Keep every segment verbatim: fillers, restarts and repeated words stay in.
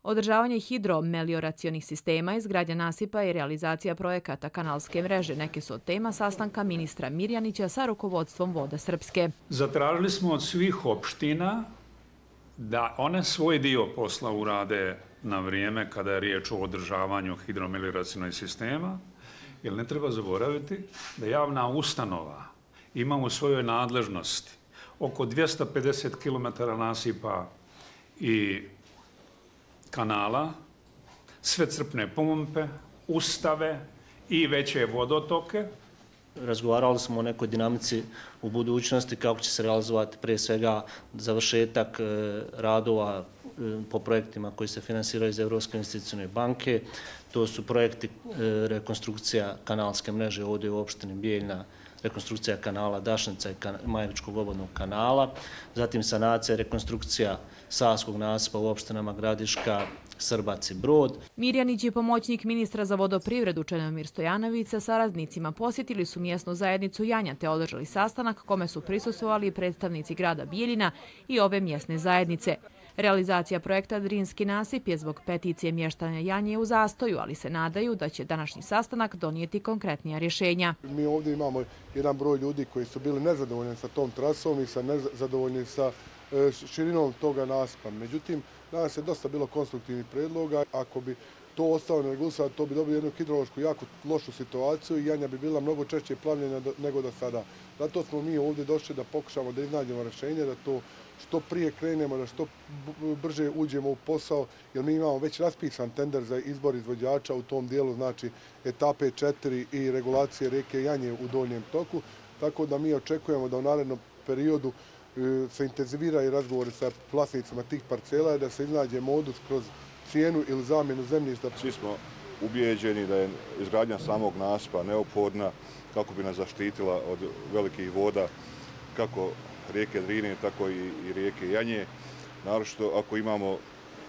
Održavanje hidromelioracionih sistema, izgradnja nasipa i realizacija projekata kanalske mreže neke su od tema sastanka ministra Mirjanića sa rukovodstvom Voda Srpske. Zatražili smo od svih opština da one svoj dio posla urade na vrijeme kada je riječ o održavanju hidromelioracionih sistema, jer ne treba zaboraviti da javna ustanova ima u svojoj nadležnosti oko dvjesto pedeset kilometara nasipa i kanala, sve crpne pumpe, ustave i veće vodotoke. Razgovarali smo o nekoj dinamici u budućnosti kako će se realizovati prije svega završetak radova po projektima koji se finansiraju iz Europske investicione banke. To su projekti rekonstrukcija kanalske mreže ovdje u opštini Bijeljina, rekonstrukcija kanala Dašnica i Majevičkog obodnog kanala, zatim sanacija i rekonstrukcija Savskog nasipa u opštinama Gradiška, Srbac i Brod. Mirjanić i pomoćnik ministra za vodoprivredu Čedomir Stojanović sa saradnicima posjetili su mjesnu zajednicu Janja te održali sastanak kome su prisustvovali predstavnici grada Bijeljina i ove mjesne zajednice. Realizacija projekta Drinski nasip je zbog peticije mještana Janje u zastoju, ali se nadaju da će današnji sastanak donijeti konkretnija rješenja. Mi ovdje imamo jedan broj ljudi koji su bili nezadovoljni sa tom trasom i sa nezadovoljni sa širinom toga nasipa. Međutim, danas je dosta bilo konstruktivnih predloga. Ako bi to ostalo neregulisano, to bi dobili jednu hidrološku jako lošu situaciju i Janja bi bila mnogo češće plavljena nego do sada. Zato smo mi ovdje došli da pokušamo da iznađemo rješenje, da to što prije krenemo, da što brže uđemo u posao, jer mi imamo već raspisan tender za izbor izvođača u tom dijelu, znači etape četiri i regulacije rijeke Janje u donjem toku, tako da mi očekujemo da u narednom periodu se intenzivira i razgovori sa vlasnicima tih parcela i da se iznađe modus kroz cijenu ili zamjenu zemljišta. Svi smo ubijeđeni da je izgradnja samog nasipa neophodna kako bi nas zaštitila od velikih voda, kako rijeke Drine, tako i rijeke Janje. Naročito ako imamo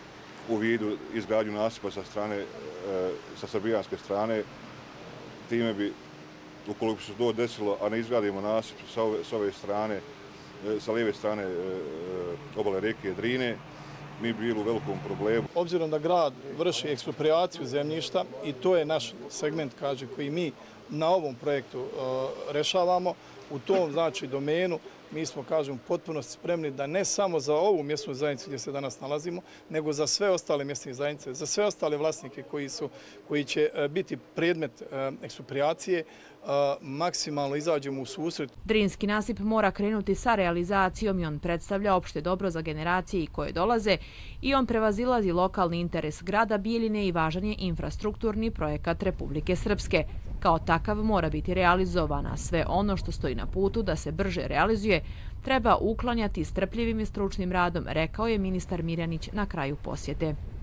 u vidu izgradnju nasipa sa strane, sa srbijanske strane, time bi, ukoliko se to desilo, a ne izgradimo nasip sa ove strane, sa lijeve strane obale rijeke Drine, mi bi bili u velikom problemu. Obzirom da grad vrši eksproprijaciju zemljišta i to je naš segment, kaže, koji mi na ovom projektu rešavamo, u tom znači domenu mi smo, kažem, potpuno spremni da ne samo za ovu mjesnu zajednicu gdje se danas nalazimo, nego za sve ostale mjesne zajednice, za sve ostale vlasnike koji su, koji će biti predmet eksproprijacije, maksimalno izađemo u susret. Drinski nasip mora krenuti sa realizacijom i on predstavlja opšte dobro za generacije koje dolaze i on prevazilazi lokalni interes grada Bijeljine i važan je infrastrukturni projekat Republike Srpske. Kao takav mora biti realizovana. Sve ono što stoji na putu da se brže realizuje treba uklanjati strpljivim i stručnim radom, rekao je ministar Mirjanić na kraju posjete.